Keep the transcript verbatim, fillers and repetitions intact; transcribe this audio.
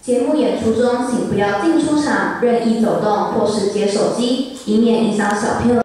节目演出中，请不要进出场、任意走动或是接手机，以免影响小朋友。